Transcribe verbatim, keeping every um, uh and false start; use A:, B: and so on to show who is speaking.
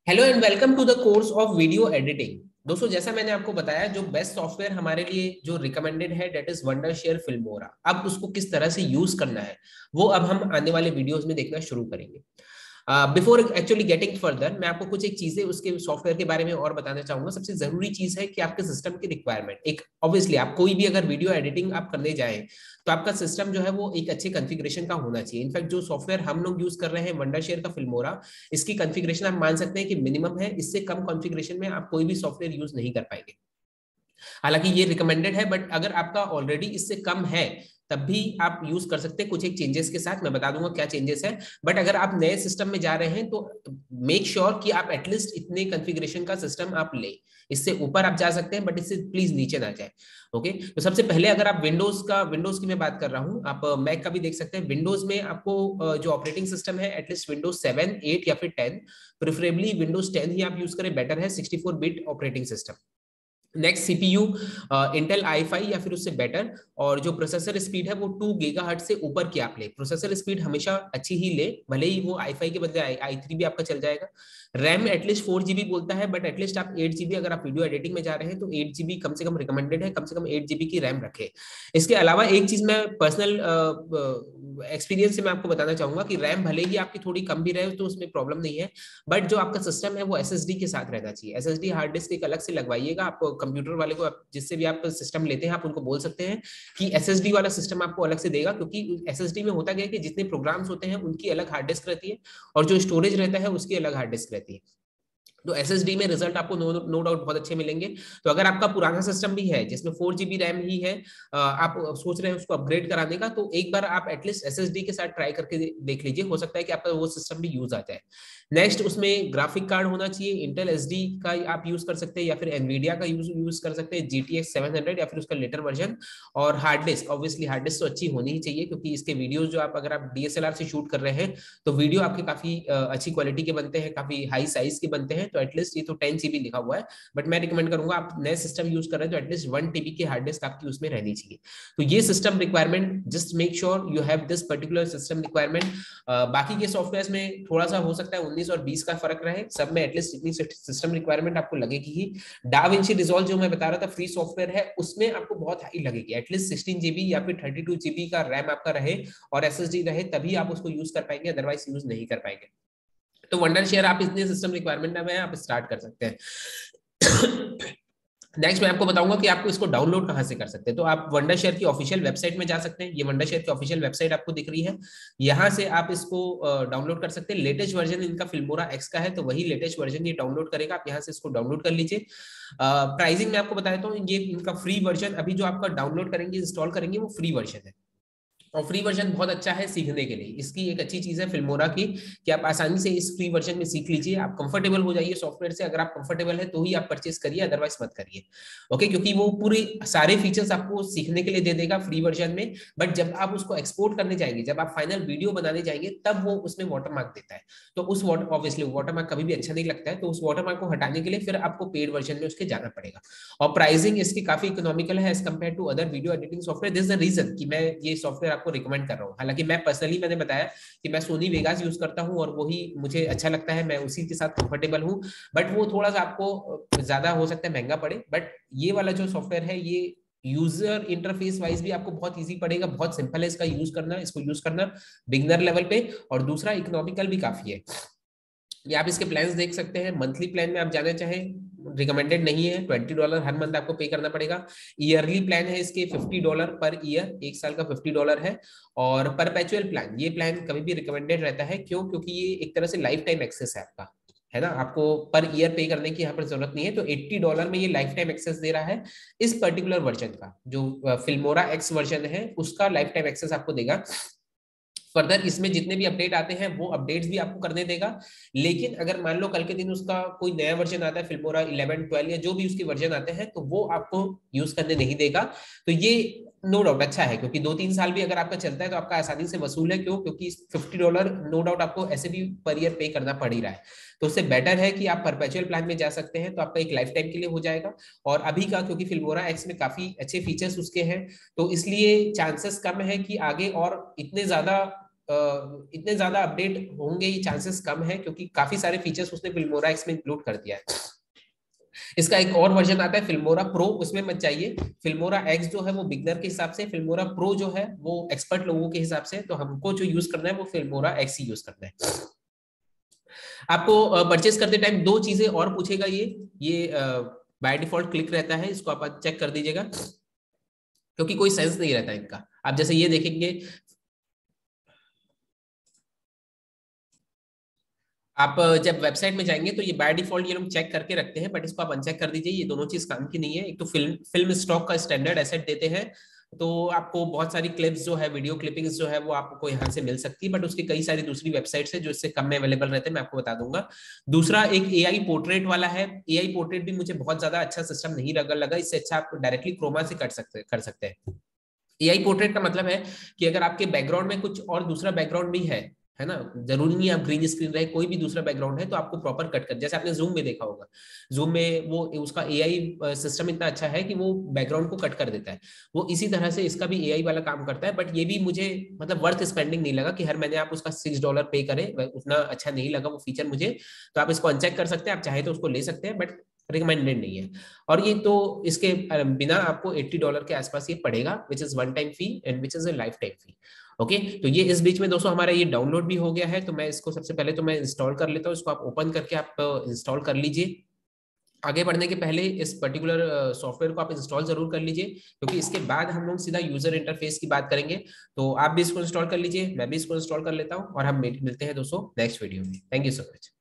A: Hello and welcome to the course of video editing. दोस्तों, जैसा मैंने आपको बताया, जो बेस्ट सॉफ्टवेयर हमारे लिए जो रिकमेंडेड है डेट इज वंडरशेयर फिल्मोरा। अब उसको किस तरह से यूज करना है वो अब हम आने वाले वीडियोस में देखना शुरू करेंगे। बिफोर एक्चुअली गेटिंग फर्दर, मैं आपको कुछ एक चीजें उसके सॉफ्टवेयर के बारे में और बताना चाहूंगा। सबसे जरूरी चीज है कि आपके सिस्टम की रिक्वायरमेंट एक ऑब्वियसली, आप कोई भी अगर वीडियो एडिटिंग आप करने जाएं तो आपका सिस्टम जो है वो एक अच्छे कॉन्फ़िगरेशन का होना चाहिए। इनफैक्ट जो सॉफ्टवेयर हम लोग यूज कर रहे हैं वंडरशेयर का फिल्मोरा, इसकी कॉन्फ़िगरेशन आप मान सकते हैं कि मिनिमम है। इससे कम कॉन्फ़िगरेशन में आप कोई भी सॉफ्टवेयर यूज नहीं कर पाएंगे। हालांकि ये रिकमेंडेड है, बट अगर आपका ऑलरेडी इससे कम है तब भी आप यूज कर सकते हैं कुछ एक चेंजेस के साथ। मैं बता दूंगा क्या चेंजेस है। बट अगर आप नए सिस्टम में जा रहे हैं तो मेक श्योर sure कि आप एटलीस्ट इतने कॉन्फ़िगरेशन का सिस्टम आप ले। इससे ऊपर आप जा सकते हैं बट इससे प्लीज नीचे ना जाए। ओके, तो सबसे पहले अगर आप विंडोज का विंडोज की मैं बात कर रहा हूं, आप मैक का भी देख सकते हैं। विंडोज में आपको जो ऑपरेटिंग सिस्टम है एटलीस्ट विंडोज सेवन, एट या फिर टेन, प्रेफरेबली विंडोज टेन ही आप यूज करें, बेटर है। Sixty four bit operating system. Next CPU Intel i five या फिर उससे बेटर, और जो प्रोसेसर स्पीड है वो टू गीगाहर्ट्ज से ऊपर की आप ले। प्रोसेसर स्पीड हमेशा अच्छी ही ले, भले ही वो आई फाइव के बदले आई थ्री भी आपका चल जाएगा। रैम एटलीस्ट फोर जीबी बोलता है, बट एटलीस्ट आप एट जीबी, अगर आप वीडियो एडिटिंग में जा रहे हैं तो एट जीबी कम से कम रिकमेंडेड है। कम से कम एट जीबी की रैम रखे। इसके अलावा एक चीज मैं पर्सनल एक्सपीरियंस से मैं आपको बताना चाहूंगा कि रैम भले ही आपकी थोड़ी कम भी रहे तो उसमें प्रॉब्लम नहीं है, बट जो आपका सिस्टम है वो एसएसडी के साथ रहना चाहिए। एसएसडी हार्ड डिस्क एक अलग से लगवाइएगा। आप कंप्यूटर वाले को, जिससे भी आप सिस्टम लेते हैं, आप उनको बोल सकते हैं कि एसएसडी वाला सिस्टम आपको अलग से देगा, क्योंकि एसएसडी में होता क्या है कि जितने प्रोग्राम्स होते हैं उनकी अलग हार्ड डिस्क रहती है और जो स्टोरेज रहता है उसकी अलग हार्ड डिस्क रहती है। तो एसएसडी में रिजल्ट आपको नो नो डाउट बहुत अच्छे मिलेंगे। तो अगर आपका पुराना सिस्टम भी है जिसमें फोर जीबी रैम ही है, आप सोच रहे हैं उसको अपग्रेड कराने का, तो एक बार आप एटलीस्ट एसएसडी के साथ ट्राई करके देख लीजिए, हो सकता है कि आपका वो सिस्टम भी यूज आ जाए। नेक्स्ट, उसमें ग्राफिक कार्ड होना चाहिए। इंटेल एसडी का आप यूज कर सकते हैं या फिर एनवीडिया का यूज यूज कर सकते हैं, जीटीएक्स सेवन हंड्रेड या फिर उसका लेटर वर्जन। और hard disk, obviously hard disk तो अच्छी होनी ही चाहिए, क्योंकि इसके वीडियोस जो आप अगर आप डीएसएलआर से शूट कर रहे हैं तो वीडियो आपके काफी अच्छी क्वालिटी के बनते हैं, काफी हाई साइज के बनते हैं। तो एटलीस्ट ये तो टेन जीबी लिखा हुआ है, बट मैं रिकमेंड करूंगा आप नए सिस्टम यूज कर रहे हैं तो एटलीस्ट वन टीबी की हार्ड डिस्क आपकी उसमें रहनी चाहिए। तो ये system requirement, just make sure you have this particular system requirement. बाकी के सॉफ्टवेयर में थोड़ा सा हो सकता है उन्नीस और बीस का फर्क रहे, सब में एटलीस्ट इतनी सिस्टम रिक्वायरमेंट आपको लगेगी ही। डाविंची रिजॉल्व जो मैं बता रहा था फ्री सॉफ्टवेयर है, उसमें आपको बहुत हाई लगेगी। एटलीस्ट सिक्सटीन जीबी या फिर थर्टी टू जीबी का रैम आपका रहे और एसएसडी रहे, तभी आप उसको यूज कर पाएंगे, अदरवाइज यूज नहीं कर पाएंगे। तो वंडरशेयर आप इतने सिस्टम रिक्वायरमेंट में आप स्टार्ट कर सकते हैं। नेक्स्ट मैं आपको बताऊंगा कि आपको इसको डाउनलोड कहां से कर सकते हैं। तो आप वंडरशेयर की ऑफिशियल वेबसाइट में जा सकते हैं। ये वंडरशेयर की ऑफिशियल वेबसाइट आपको दिख रही है, यहां से आप इसको डाउनलोड कर सकते हैं। लेटेस्ट वर्जन इनका फिल्मोरा एक्स का है, तो वही लेटेस्ट वर्जन ये डाउनलोड करेगा। आप यहां से इसको डाउनलोड कर लीजिए। प्राइसिंग में आपको बता देता हूँ, ये इनका फ्री वर्जन अभी जो आपका डाउनलोड करेंगे, इंस्टॉल करेंगे, वो फ्री वर्जन है। और फ्री वर्जन बहुत अच्छा है सीखने के लिए। इसकी एक अच्छी चीज है फिल्मोरा की कि आप आसानी से इस फ्री वर्जन में सीख लीजिए। आप कंफर्टेबल हो जाइए सॉफ्टवेयर से। अगर आप कंफर्टेबल है तो ही आप परचेस करिए, अदरवाइज मत करिए। ओके, क्योंकि वो पूरे सारे फीचर्स आपको सीखने के लिए दे देगा फ्री वर्जन में, बट जब आप उसको एक्सपोर्ट करने जाएंगे, जब आप फाइनल वीडियो बनाने जाएंगे, तब वो उसमें वाटरमार्क देता है। तो उस ऑब्वियसली वाटरमार्क कभी भी अच्छा नहीं लगता है, तो उस वाटरमार्क को हटाने के लिए फिर आपको पेड वर्जन में उसके जाना पड़ेगा। और प्राइसिंग इसकी काफी इकोनॉमिकल है as compare to other video editing software. This is the reason कि मैं ये सॉफ्टवेयर आपको रिकमेंड कर रहा हूँ। हालांकि मैं पर्सनली, मैंने बताया कि मैं सोनी वेगास यूज करता हूं और वही मुझे अच्छा लगता है, मैं उसी के साथ कंफर्टेबल हूं। बट वो थोड़ा सा आपको ज्यादा हो सकता है महंगा पड़े, बट ये वाला जो सॉफ्टवेयर है ये यूजर इंटरफेस वाइज भी आपको बहुत इजी पड़ेगा, बहुत सिंपल है इसका यूज करना, इसको यूज करना बिगिनर लेवल पे। और दूसरा इकोनॉमिकल भी काफी है। ये आप इसके प्लान्स देख सकते हैं। मंथली प्लान में आप जाना चाहें रिकमेंडेड नहीं है, ट्वेंटी डॉलर हर मंथ आपको पे करना पड़ेगा। ईयरली प्लान है इसके फिफ्टी डॉलर पर ईयर, एक साल का फिफ्टी डॉलर है। और परपेचुअल प्लान, ये प्लान कभी भी रिकमेंडेड रहता है। क्यों? क्योंकि ये एक तरह से लाइफ टाइम एक्सेस है आपका, है ना। आपको पर ईयर पे करने की यहाँ पर जरूरत नहीं है। तो अस्सी डॉलर में ये लाइफ टाइम एक्सेस दे रहा है इस पर्टिकुलर वर्जन का। जो फिल्मोरा एक्स वर्जन है उसका लाइफ टाइम एक्सेस आपको देगा। फर्दर इसमें जितने भी अपडेट आते हैं वो अपडेट्स भी आपको करने देगा। लेकिन अगर मान लो कल के दिन उसका कोई नया वर्जन आता है, फिल्मोरा इलेवन, ट्वेल्व या जो भी उसके वर्जन आते हैं, तो वो आपको यूज करने नहीं देगा। तो ये नो डाउट अच्छा है, क्योंकि दो तीन साल भी अगर आपका चलता है तो आपका आसानी से वसूल है। क्यों? क्योंकि फिफ्टी डॉलर नो डाउट आपको ऐसे भी पर ईयर पे करना पड़ ही रहा है। तो उससे बेटर है कि आप परपेचुअल प्लान में जा सकते हैं, तो आपका एक लाइफ टाइम के लिए हो जाएगा। और अभी का, क्योंकि फिल्मोरा एक्स में काफी अच्छे फीचर्स उसके हैं, तो इसलिए चांसेस कम है कि आगे और इतने ज्यादा इतने ज्यादा अपडेट होंगे ये चांसेस कम है, क्योंकि काफी सारे फीचर्स उसने फिल्मोरा एक्स में इंक्लूड कर दिया है। इसका एक और वर्जन आता है फिल्मोरा प्रो, उसमें मत चाहिए। फिल्मोरा एक्स जो है वो बिगनर के हिसाब से, फिल्मोरा प्रो जो है वो एक्सपर्ट लोगों के हिसाब से। तो हमको जो यूज करना है वो फिल्मोरा एक्स ही यूज करना है। आपको परचेस करते टाइम दो चीजें और पूछेगा ये ये बाय डिफॉल्ट क्लिक रहता है, इसको आप चेक कर दीजिएगा, क्योंकि कोई सेंस नहीं रहता इनका। आप जैसे ये देखेंगे, आप जब वेबसाइट में जाएंगे तो ये बाय डिफॉल्ट ये लोग चेक करके रखते हैं, बट इसको आप अनचेक कर दीजिए। ये दोनों चीज काम की नहीं है। एक तो फिल्म फिल्म स्टॉक का स्टैंडर्ड एसेट देते हैं, तो आपको बहुत सारी क्लिप्स जो है, वीडियो क्लिपिंग्स जो है वो आपको यहाँ से मिल सकती है, बट उसकी कई सारी दूसरी वेबसाइट्स है जो इससे कम में अवेलेबल रहते हैं, मैं आपको बता दूंगा। दूसरा एक एआई पोर्ट्रेट वाला है। एआई पोर्ट्रेट भी मुझे बहुत ज्यादा अच्छा सिस्टम नहीं लगा, इससे अच्छा आप डायरेक्टली क्रोमा से कर सकते कर सकते हैं। एआई पोर्ट्रेट का मतलब है कि अगर आपके बैकग्राउंड में कुछ और दूसरा बैकग्राउंड भी है है ना, जरूरी नहीं आप ग्रीन स्क्रीन रहे, कोई भी दूसरा बैकग्राउंड है तो आपको प्रॉपर कट कर, जैसे आपने जूम में देखा होगा, जूम में वो उसका एआई सिस्टम इतना अच्छा है कि वो बैकग्राउंड को कट कर देता है। वो इसी तरह से इसका भी एआई वाला काम करता है, बट ये भी मुझे मतलब वर्थ स्पेंडिंग नहीं लगा कि हर महीने आप उसका सिक्स डॉलर पे करें, उतना अच्छा नहीं लगा वो फीचर मुझे। तो आप इसको अनचेक कर सकते हैं, आप चाहे तो उसको ले सकते हैं, बट रिकमेंडेड नहीं है। और ये तो इसके बिना आपको अस्सी डॉलर के आसपास ये पड़ेगा, which is one time fee and which is a lifetime fee. Okay, तो ये इस बीच में दोस्तों हमारा ये डाउनलोड भी हो गया है, तो मैं इसको सबसे पहले तो मैं इंस्टॉल कर लेता हूँ। इसको आप ओपन करके आप इंस्टॉल कर लीजिए। आगे बढ़ने के पहले इस पर्टिकुलर सॉफ्टवेयर को आप इंस्टॉल जरूर कर लीजिए, क्योंकि इसके बाद हम लोग सीधा यूजर इंटरफेस की बात करेंगे। तो आप भी इसको इंस्टॉल कर लीजिए, मैं भी इसको इंस्टॉल कर लेता हूँ, और हम मिलते हैं दोस्तों नेक्स्ट वीडियो में। Thank you so much.